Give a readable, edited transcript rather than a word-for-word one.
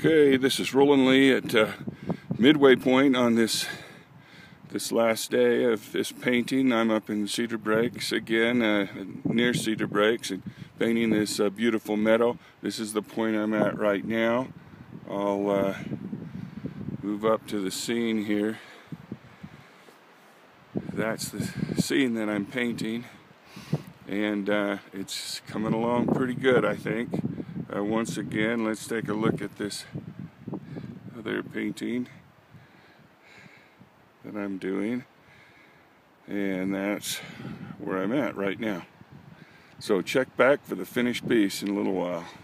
Okay, this is Roland Lee at midway point on this last day of this painting. I'm up in Cedar Breaks again, near Cedar Breaks, and painting this beautiful meadow. This is the point I'm at right now. I'll move up to the scene here. That's the scene that I'm painting, and it's coming along pretty good, I think. Once again, let's take a look at this other painting that I'm doing, and that's where I'm at right now. So check back for the finished piece in a little while.